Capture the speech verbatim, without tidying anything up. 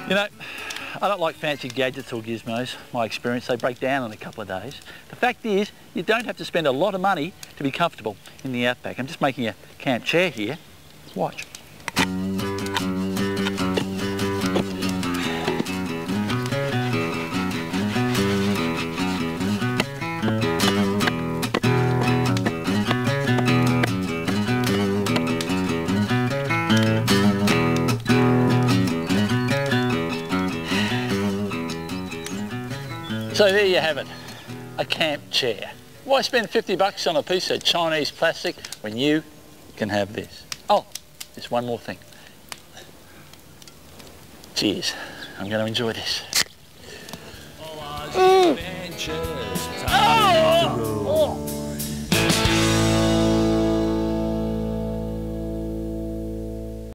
You know, I don't like fancy gadgets or gizmos. My experience, they break down in a couple of days. The fact is, you don't have to spend a lot of money to be comfortable in the outback. I'm just making a camp chair here. Watch. So there you have it, a camp chair. Why spend fifty bucks on a piece of Chinese plastic when you can have this? Oh, just one more thing. Cheers, I'm going to enjoy this. Mm. Oh. Oh.